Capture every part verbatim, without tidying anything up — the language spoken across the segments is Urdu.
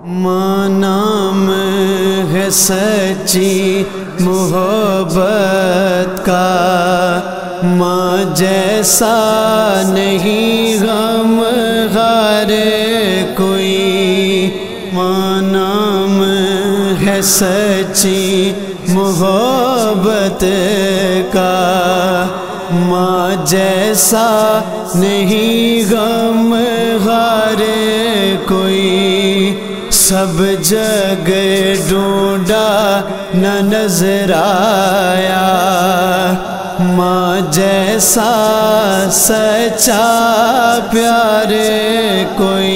ماں نام ہے سچی محبت کا، ماں جیسا نہیں غم غار کوئی۔ ماں نام ہے سچی محبت کا، ماں جیسا نہیں غم غار کوئی۔ سب جگہ ڈھونڈا نہ نظر آیا، ماں جیسا سچا پیار کوئی۔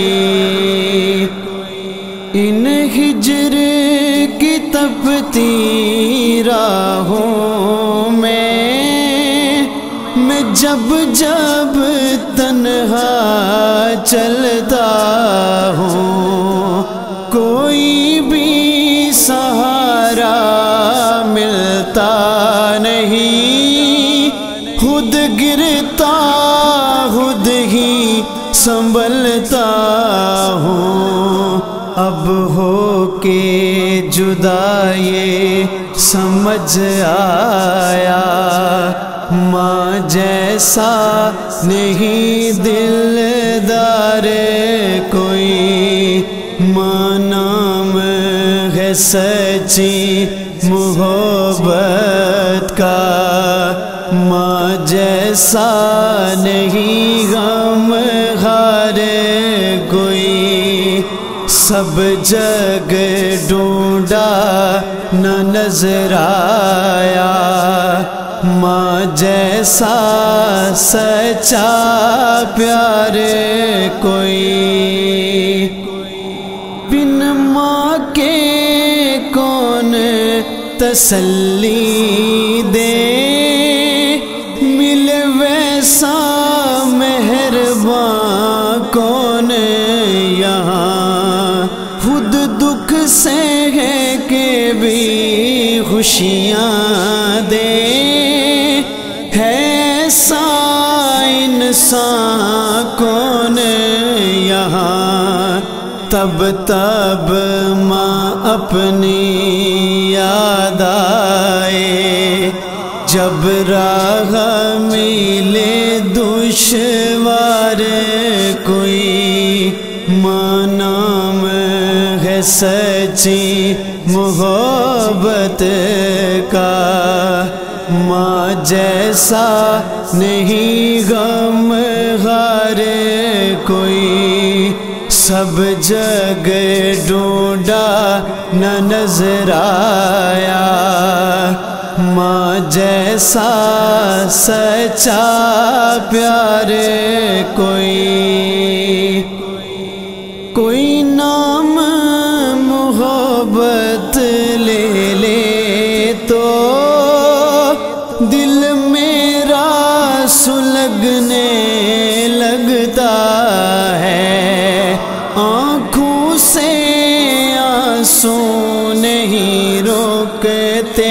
ان ہجر کی تپتی راہوں میں میں جب جب تنہا چلتا ہوں، کوئی بھی سہارا ملتا نہیں، خود گرتا خود ہی سنبھلتا ہوں۔ اب ہو کے جدا یہ سمجھ آیا، ماں جیسا نہیں دلدار کوئی۔ ماں نام ہے سچی محبت کا، ماں جیسا نہیں غم غار کوئی۔ سب جگہ ڈھونڈا نہ نظر آیا، ماں جیسا سچا پیار کوئی۔ بن ماں کے کون تسلی دے، ملے ویسا مہرباں کون یہاں۔ خود دکھ سے ہے کہ بھی خوشیاں دے، ہے ایسا انسان کون یہاں۔ تب تب ماں اپنی یاد آئے، جب راہ ملے دشوار کوئی۔ ماں نام ہے سچی محبت کا، ماں جیسا نہیں غم غار کوئی۔ سب جگہ ڈھونڈا نہ نظر آیا، ماں جیسا سچا پیار کوئی۔ کوئی نام محبت لے لے تو دل میرا سلگنے لگتا ہے، آنکھوں سے آنسو نہیں روکتے،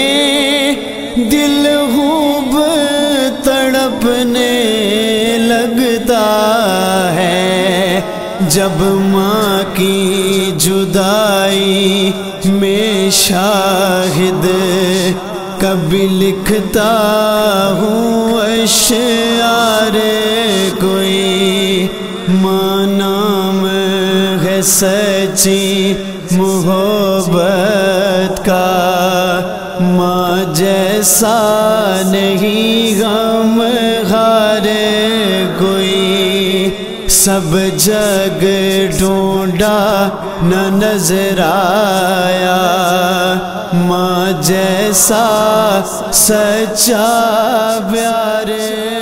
دل خوب تڑپنے لگتا ہے۔ جب ماں کی جدائی میں شاہد کبھی لکھتا ہوں اشعار کوئی۔ ماں نام ہے سچی محبت کا، ماں جیسا نہیں غم غار کوئی۔ سب جگہ ڈھونڈا نہ نظر آیا، ماں جیسا سچا پیار